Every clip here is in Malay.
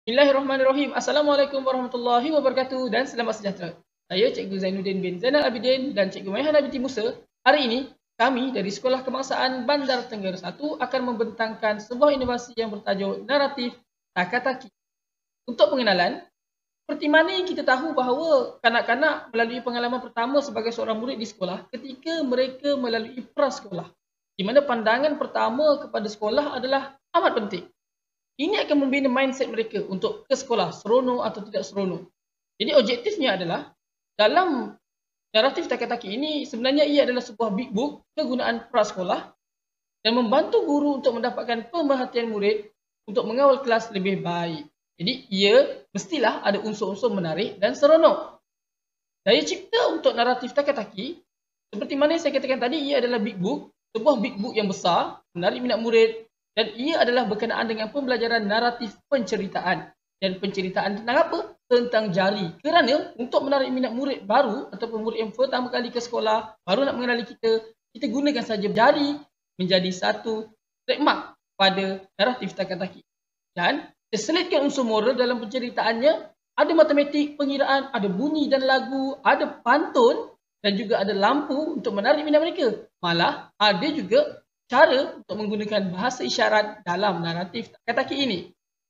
Bismillahirrahmanirrahim. Assalamualaikum warahmatullahi wabarakatuh dan selamat sejahtera. Saya Cikgu Zainuddin bin Zainal Abidin dan Cikgu Maihan binti Musa. Hari ini, kami dari Sekolah Kebangsaan Bandar Tenggara 1 akan membentangkan sebuah inovasi yang bertajuk Naratif Taka-Taki. Untuk pengenalan, seperti mana yang kita tahu bahawa kanak-kanak melalui pengalaman pertama sebagai seorang murid di sekolah ketika mereka melalui prasekolah, di mana pandangan pertama kepada sekolah adalah amat penting. Ini akan membina mindset mereka untuk ke sekolah, seronok atau tidak seronok. Jadi objektifnya adalah dalam naratif taka-taki ini sebenarnya ia adalah sebuah big book kegunaan prasekolah dan membantu guru untuk mendapatkan pemerhatian murid untuk mengawal kelas lebih baik. Jadi ia mestilah ada unsur-unsur menarik dan seronok. Daya cipta untuk naratif taka-taki seperti mana saya katakan tadi, ia adalah big book, sebuah big book yang besar, menarik minat murid. Dan ia adalah berkenaan dengan pembelajaran naratif penceritaan. Dan penceritaan tentang apa? Tentang jari. Kerana untuk menarik minat murid baru ataupun murid yang pertama kali ke sekolah, baru nak mengenali kita gunakan saja jari menjadi satu trademark pada naratif taka-taki. Dan terselitkan unsur moral dalam penceritaannya. Ada matematik, pengiraan, ada bunyi dan lagu, ada pantun dan juga ada lampu untuk menarik minat mereka. Malah ada juga cara untuk menggunakan bahasa isyarat dalam naratif taka-taki ini.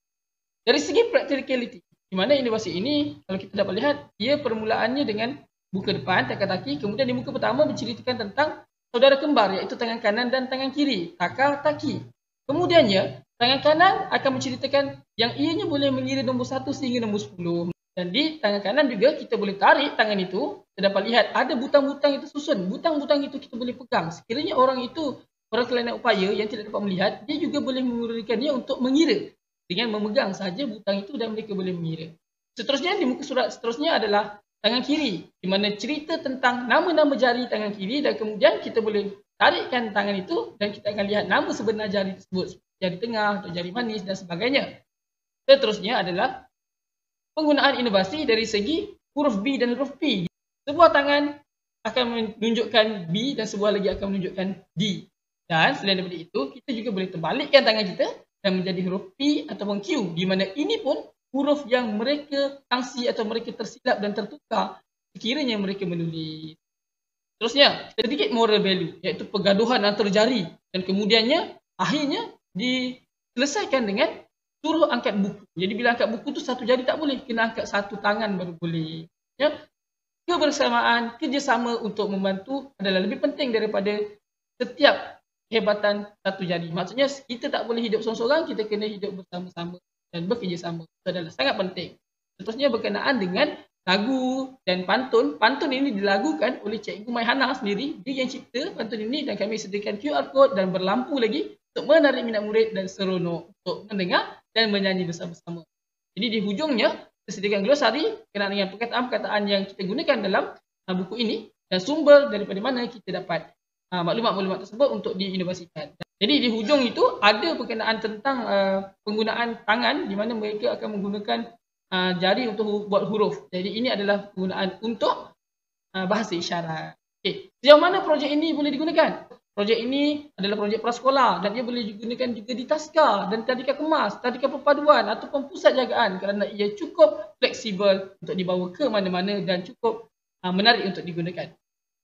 Dari segi practicality, di mana inovasi ini, kalau kita dapat lihat, ia permulaannya dengan muka depan, taka-taki, kemudian di muka pertama menceritakan tentang saudara kembar, iaitu tangan kanan dan tangan kiri, taka-taki. Kemudiannya, tangan kanan akan menceritakan yang ianya boleh mengira nombor 1 sehingga nombor 10. Dan di tangan kanan juga kita boleh tarik tangan itu, kita dapat lihat ada butang-butang itu susun. Butang-butang itu kita boleh pegang. Sekiranya orang itu orang kelainan upaya yang tidak dapat melihat, dia juga boleh menggunakannya untuk mengira. Dengan memegang sahaja butang itu dan mereka boleh mengira. Seterusnya di muka surat seterusnya adalah tangan kiri, di mana cerita tentang nama-nama jari tangan kiri dan kemudian kita boleh tarikkan tangan itu dan kita akan lihat nama sebenar jari tersebut. Jari tengah atau jari manis dan sebagainya. Seterusnya adalah penggunaan inovasi dari segi huruf B dan huruf P. Sebuah tangan akan menunjukkan B dan sebuah lagi akan menunjukkan D. Dan selain daripada itu, kita juga boleh terbalikkan tangan kita dan menjadi huruf P ataupun Q. Di mana ini pun huruf yang mereka tangsi atau mereka tersilap dan tertukar sekiranya mereka menulis. Terusnya, sedikit moral value, iaitu pergaduhan antara jari. Dan kemudiannya, akhirnya diselesaikan dengan suruh angkat buku. Jadi bila angkat buku tu satu jari tak boleh, kena angkat satu tangan baru boleh. Ya? Kebersamaan, kerjasama untuk membantu adalah lebih penting daripada setiap kehebatan satu jari. Maksudnya kita tak boleh hidup seorang-seorang, kita kena hidup bersama-sama dan bekerjasama. Itu adalah sangat penting. Seterusnya berkenaan dengan lagu dan pantun. Pantun ini dilagukan oleh Cikgu Maihana sendiri. Dia yang cipta pantun ini dan kami sediakan QR code dan berlampu lagi untuk menarik minat murid dan seronok untuk mendengar dan menyanyi bersama-sama. Jadi di hujungnya, kita sediakan glosari berkenaan dengan perkataan-perkataan yang kita gunakan dalam buku ini dan sumber daripada mana kita dapat maklumat-maklumat tersebut untuk diinovasikan. Jadi di hujung itu ada berkenaan tentang penggunaan tangan di mana mereka akan menggunakan jari untuk buat huruf. Jadi ini adalah penggunaan untuk bahasa isyarat. Okey, sejauh mana projek ini boleh digunakan? Projek ini adalah projek prasekolah dan ia boleh digunakan juga di taska dan tadika kemas, tadika perpaduan ataupun pusat jagaan kerana ia cukup fleksibel untuk dibawa ke mana-mana dan cukup menarik untuk digunakan.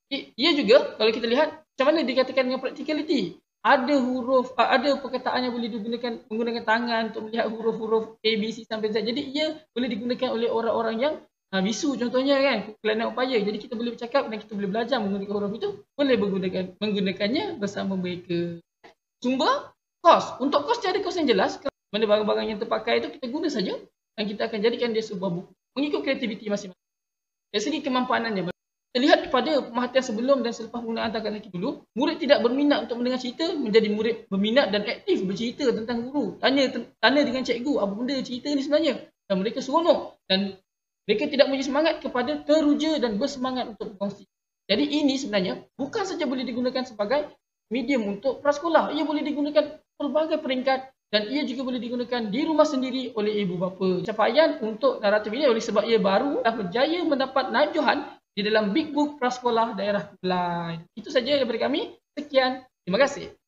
Ia juga kalau kita lihat macam mana dikatakan dengan practicality. Ada huruf, ada perkataan yang boleh digunakan menggunakan tangan untuk melihat huruf-huruf A, B, C sampai Z. Jadi ia boleh digunakan oleh orang-orang yang bisu contohnya kan, kelainan upaya. Jadi kita boleh bercakap dan kita boleh belajar menggunakan huruf itu, boleh menggunakannya bersama mereka. Sumber, kos. Untuk kos tiada kos yang jelas. Mana barang-barang yang terpakai itu kita guna saja dan kita akan jadikan dia sebuah buku. Mengikut kreativiti masing-masing. Dari segi kemampuanannya, terlihat kepada pemerhatian sebelum dan selepas penggunaan taka-taki dulu, murid tidak berminat untuk mendengar cerita menjadi murid berminat dan aktif bercerita tentang guru. Tanya dengan cikgu, apa benda cerita ni sebenarnya? Dan mereka seronok dan mereka tidak mempunyai semangat kepada teruja dan bersemangat untuk berkongsi. Jadi ini sebenarnya bukan saja boleh digunakan sebagai medium untuk prasekolah. Ia boleh digunakan pelbagai peringkat dan ia juga boleh digunakan di rumah sendiri oleh ibu bapa. Capaian untuk naratif ini oleh sebab ia baru dah berjaya mendapat najuhan di dalam Big Book Prasekolah Daerah Kulai. Itu saja daripada kami. Sekian. Terima kasih.